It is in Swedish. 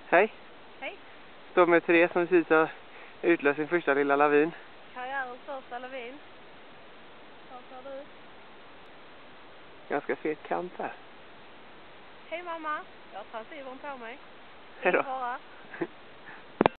Hej. Hej. Står med Therese som precis har utlöst sin första lilla lavin. Karriärens första lavin. Vad tar du? Ganska fet kant här. Hej mamma. Jag har transivern på mig. Hej då. Fara.